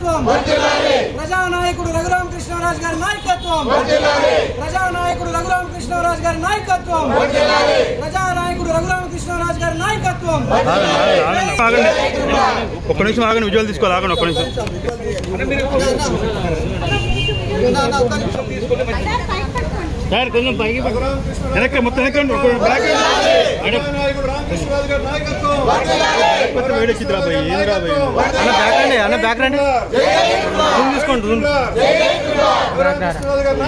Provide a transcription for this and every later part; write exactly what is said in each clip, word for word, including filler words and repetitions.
నాయకత్వం ప్రజానాయకుడు రఘురామకృష్ణరాజు గారి నాయకత్వం ప్రజానాయకుడు రఘురామకృష్ణరాజు గారి నాయకత్వం ప్రజానాయకుడు రఘురామకృష్ణరాజు గారి నాయకత్వం ఒక్క నిమిషం ఆగండి, విజువల్ తీసుకోవాలి, ఆగండి ఒక్క నిమిషం. కొంచెం పైకి వెనక్కి మొత్తం వెనక్కండి. వేడెక్కిద్ది రాబాయి, ఏం రాబాయి అన్న బ్యాక్ రండి, అన్న బ్యాక్ రండి, రూమ్ తీసుకోండి. రూమ్ రఘురామకృష్ణరాజు గారి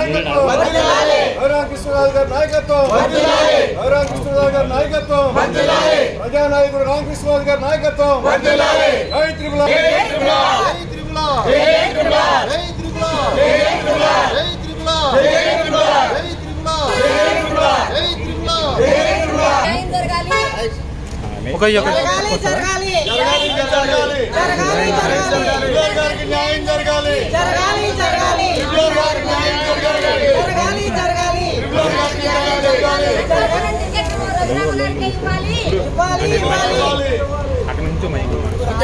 నాయకత్వం రఘురామకృష్ణరాజు గారి నాయకత్వం ప్రజానాయకుడు రామకృష్ణరాజు గారి నాయకత్వం. జై త్రిపుల జై త్రిపుల జై త్రిపుల జై త్రిపుల జై త్రిపుల జై త్రిపుల జై త్రిపుల జై త్రిపుల జై త్రిపుల జై త్రిపుల న్యాయం జరగాలి. ఓకే ఓకే జరగాలి జరగాలి జరగాలి జరగాలి జరగాలి జరగాలి గారికి న్యాయం జరగాలి జరగాలి జరగాలి గారికి న్యాయం జరగాలి జరగాలి జరగాలి గారికి న్యాయం జరగాలి ఇవ్వాలి ఇవ్వాలి అక్కడ నుంచి మైక్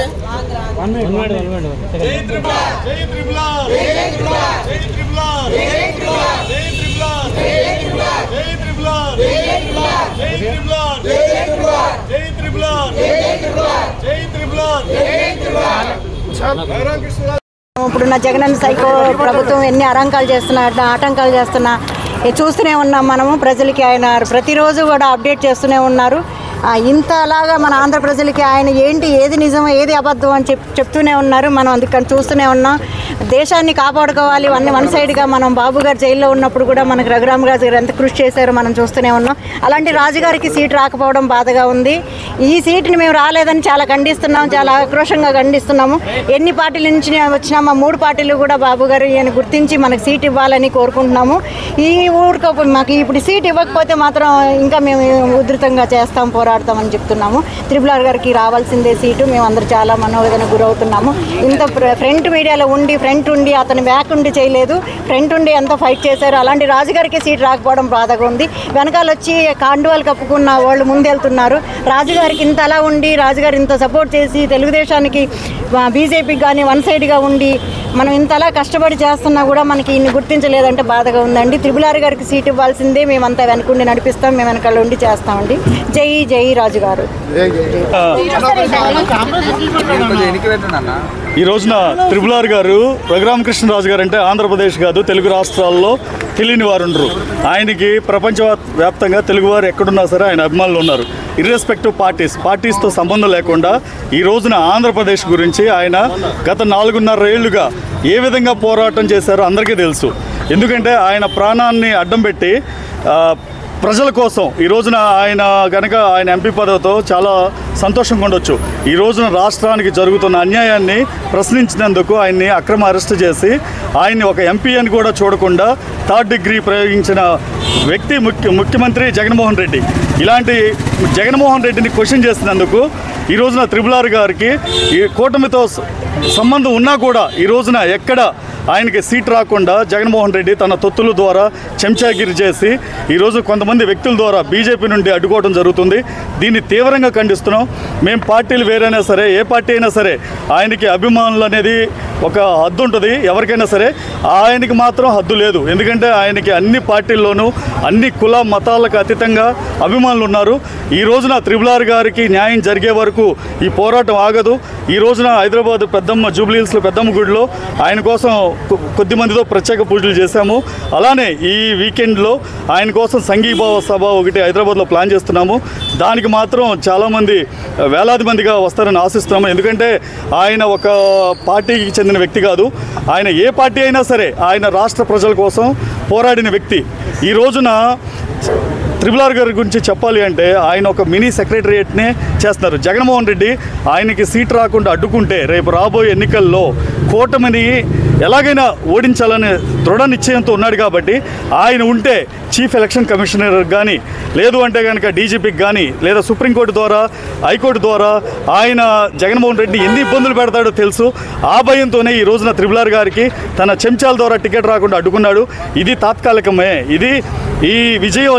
జై త్రిపుల జై త్రిపుల జై త్రిపుల జై త్రిపుల జై త్రిపుల జై త్రిపుల జై త్రిపుల జై త్రిపుల జై త్రిపుల జై త్రిపుల జై త్రిపుల జై త్రిపుల జై త్రిపుల జై త్రిపుల రఘురామకృష్ణరాజు. ఇప్పుడున్న జగనన్న సైకో ప్రభుత్వం ఎన్ని ఆటంకాలు చేస్తున్నా ఆటంకాలు చేస్తున్నా చూస్తూనే ఉన్నాం మనము. ప్రజలకి ఆయన ప్రతిరోజు కూడా అప్డేట్ చేస్తూనే ఉన్నారు. ఇంతలాగా మన ఆంధ్ర ప్రజలకి ఆయన ఏంటి, ఏది నిజం ఏది అబద్ధం అని చెప్ చెప్తూనే ఉన్నారు. మనం అందుకని చూస్తూనే ఉన్నాం. దేశాన్ని కాపాడుకోవాలి అన్ని వన్ సైడ్గా మనం బాబు గారు జైల్లో ఉన్నప్పుడు కూడా మనకు రఘురామరాజు గారు ఎంత కృషి చేశారో మనం చూస్తూనే ఉన్నాం. అలాంటి రాజుగారికి సీట్ రాకపోవడం బాధగా ఉంది. ఈ సీటుని మేము రాలేదని చాలా ఖండిస్తున్నాం, చాలా ఆక్రోషంగా ఖండిస్తున్నాము. ఎన్ని పార్టీల నుంచి వచ్చినా మా మూడు పార్టీలు కూడా బాబు గారు ఈయన గుర్తించి మనకు సీట్ ఇవ్వాలని కోరుకుంటున్నాము. ఈ ఊరికో మాకు ఇప్పుడు సీట్ ఇవ్వకపోతే మాత్రం ఇంకా మేము ఉధృతంగా చేస్తాం, పోరాడతామని చెప్తున్నాము. త్రిపుల్ ఆర్ గారికి రావాల్సిందే సీటు. మేము అందరూ చాలా మనోవేదన గురవుతున్నాము. ఇంత ఫ్రంట్ మీడియాలో ఉండి ఫ్రంట్ ఉండి అతను బ్యాక్ ఉండి చేయలేదు, ఫ్రంట్ ఉండి ఎంతో ఫైట్ చేశారు. అలాంటి రాజుగారికి సీట్ రాకపోవడం బాధగా ఉంది. వెనకాల వచ్చి కాండువాలు కప్పుకున్న వాళ్ళు ముందెళ్తున్నారు. రాజుగారికి ఇంత అలా ఉండి రాజుగారు ఇంత సపోర్ట్ చేసి తెలుగుదేశానికి బీజేపీకి కానీ వన్ సైడ్గా ఉండి మనం ఇంతలా కష్టపడి చేస్తున్నా కూడా మనకి ఇన్ని గుర్తించలేదంటే బాధగా ఉందండి. త్రిపుల్ ఆర్ గారికి సీట్ ఇవ్వాల్సిందే. మేమంతా వెనకుండి నడిపిస్తాం, మేము వెనకాల ఉండి చేస్తామండి. జై జై రాజు గారు. ఈ రోజున త్రిపుల్ ఆర్ గారు రఘురామకృష్ణరాజు గారు అంటే ఆంధ్రప్రదేశ్ కాదు తెలుగు రాష్ట్రాల్లో తెలియని వారు ఉండరు. ఆయనకి ప్రపంచ వ్యాప్తంగా తెలుగువారు ఎక్కడున్నా సరే ఆయన అభిమానులు ఉన్నారు. ఇర్రెస్పెక్టివ్ పార్టీస్ పార్టీస్తో సంబంధం లేకుండా ఈ రోజున ఆంధ్రప్రదేశ్ గురించి ఆయన గత నాలుగున్నర ఏళ్లుగా ఏ విధంగా పోరాటం చేశారో అందరికీ తెలుసు. ఎందుకంటే ఆయన ప్రాణాన్ని అడ్డం పెట్టి ప్రజల కోసం ఈ రోజున ఆయన కనుక ఆయన ఎంపీ పదవితో చాలా సంతోషంగా ఉండొచ్చు. ఈ రోజున రాష్ట్రానికి జరుగుతున్న అన్యాయాన్ని ప్రశ్నించినందుకు ఆయన్ని అక్రమ అరెస్ట్ చేసి ఆయన్ని ఒక ఎంపీ అని కూడా చూడకుండా థర్డ్ డిగ్రీ ప్రయోగించిన వ్యక్తి ముఖ్య ముఖ్యమంత్రి జగన్మోహన్ రెడ్డి. ఇలాంటి జగన్మోహన్ రెడ్డిని క్వశ్చన్ చేసినందుకు ఈ రోజున త్రిపుల్ ఆర్ గారికి ఈ కూటమితో సంబంధం ఉన్నా కూడా ఈ రోజున ఎక్కడ ఆయనకి సీట్ రాకుండా జగన్మోహన్ రెడ్డి తన తొత్తుల ద్వారా చెంచాగిరి చేసి ఈరోజు కొంతమంది వ్యక్తుల ద్వారా బీజేపీ నుండి అడ్డుకోవడం జరుగుతుంది. దీన్ని తీవ్రంగా ఖండిస్తున్నాం. మేము పార్టీలు వేరైనా సరే ఏ పార్టీ అయినా సరే ఆయనకి అభిమానులు అనేది ఒక హద్దు ఉంటుంది. ఎవరికైనా సరే ఆయనకి మాత్రం హద్దు లేదు. ఎందుకంటే ఆయనకి అన్ని పార్టీల్లోనూ అన్ని కుల మతాలకు అతీతంగా అభిమానులు ఉన్నారు. ఈ రోజున త్రిపుల్ ఆర్ గారికి న్యాయం జరిగే వరకు ఈ పోరాటం ఆగదు. ఈ రోజున హైదరాబాద్ పెద్దమ్మ జూబ్లీహిల్స్లో పెద్దమ్మ గుడిలో ఆయన కోసం కొద్ది మందితో ప్రత్యేక పూజలు చేశాము. అలానే ఈ వీకెండ్లో ఆయన కోసం సంఘీభావ సభ ఒకటి హైదరాబాద్లో ప్లాన్ చేస్తున్నాము. దానికి మాత్రం చాలామంది వేలాది మందిగా వస్తారని ఆశిస్తున్నాము. ఎందుకంటే ఆయన ఒక పార్టీకి చెందిన వ్యక్తి కాదు. ఆయన ఏ పార్టీ అయినా సరే ఆయన రాష్ట్ర ప్రజల కోసం పోరాడిన వ్యక్తి. ఈ రోజున త్రిపుల్ ఆర్ గారి గురించి చెప్పాలి అంటే ఆయన ఒక మినీ సెక్రటరియేట్నే చేస్తున్నారు. జగన్మోహన్ రెడ్డి ఆయనకి సీట్ రాకుండా అడ్డుకుంటే రేపు రాబోయే ఎన్నికల్లో కూటమిని ఎలాగైనా ఓడించాలనే దృఢ నిశ్చయంతో ఉన్నాడు. కాబట్టి ఆయన ఉంటే చీఫ్ ఎలక్షన్ కమిషనర్ కానీ లేదు అంటే కనుక డీజీపీకి కానీ లేదా సుప్రీంకోర్టు ద్వారా హైకోర్టు ద్వారా ఆయన జగన్మోహన్ రెడ్డి ఎన్ని ఇబ్బందులు పెడతాడో తెలుసు. ఆ భయంతోనే ఈ రోజున త్రిపుల్ ఆర్ గారికి తన చెంచాల ద్వారా టికెట్ రాకుండా అడ్డుకున్నాడు. ఇది తాత్కాలికమే. ఇది ఈ విజయం అనేది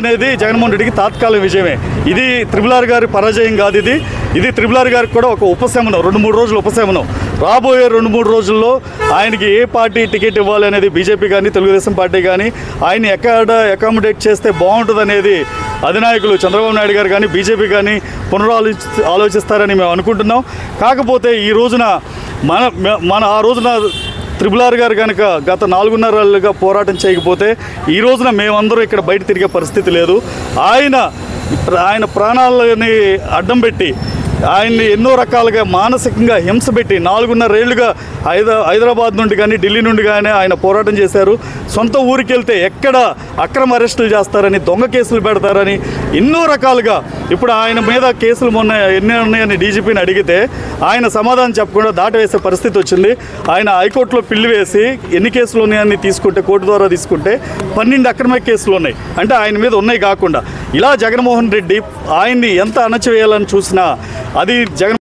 జగన్మోహన్ రెడ్డికి తాత్కాలిక విజయమే. ఇది త్రిపుల్ ఆర్ గారి పరాజయం కాదు. ఇది ఇది త్రిపుల్ ఆర్ గారికి కూడా ఒక ఉపశమనం, రెండు మూడు రోజులు ఉపశమనం. రాబోయే రెండు మూడు రోజుల్లో ఆయనకి ఏ పార్టీ టికెట్ ఇవ్వాలి అనేది బీజేపీ కానీ తెలుగుదేశం పార్టీ కానీ ఆయన ఎక్కడ అకామిడేట్ చేస్తే బాగుంటుంది అనేది అధినాయకులు చంద్రబాబు నాయుడు గారు కానీ బీజేపీ కానీ పునరాలోచి ఆలోచిస్తారని మేము అనుకుంటున్నాం. కాకపోతే ఈ రోజున మన మన ఆ రోజున త్రిపుల్ ఆర్ గారు కనుక గత నాలుగున్నరలుగా పోరాటం చేయకపోతే ఈ రోజున మేమందరం ఇక్కడ బయట తిరిగే పరిస్థితి లేదు. ఆయన ఆయన ప్రాణాలని అడ్డం పెట్టి ఆయన్ని ఎన్నో రకాలుగా మానసికంగా హింస పెట్టి నాలుగున్నరేళ్లుగా హైద హైదరాబాద్ నుండి కానీ ఢిల్లీ నుండి కానీ ఆయన పోరాటం చేశారు. సొంత ఊరికి వెళ్తే ఎక్కడ అక్రమ అరెస్టులు చేస్తారని, దొంగ కేసులు పెడతారని ఎన్నో రకాలుగా ఇప్పుడు ఆయన మీద కేసులు మొన్న ఎన్ని ఉన్నాయని డీజీపీని అడిగితే ఆయన సమాధానం చెప్పకుండా దాటవేసే పరిస్థితి వచ్చింది. ఆయన హైకోర్టులో పిల్లి వేసి ఎన్ని కేసులు ఉన్నాయని తీసుకుంటే కోర్టు ద్వారా తీసుకుంటే పన్నెండు అక్రమ కేసులు ఉన్నాయి. అంటే ఆయన మీద ఉన్నాయి కాకుండా ఇలా జగన్మోహన్ రెడ్డి ఆయన్ని ఎంత అణచివేయాలని చూసినా అది జగన్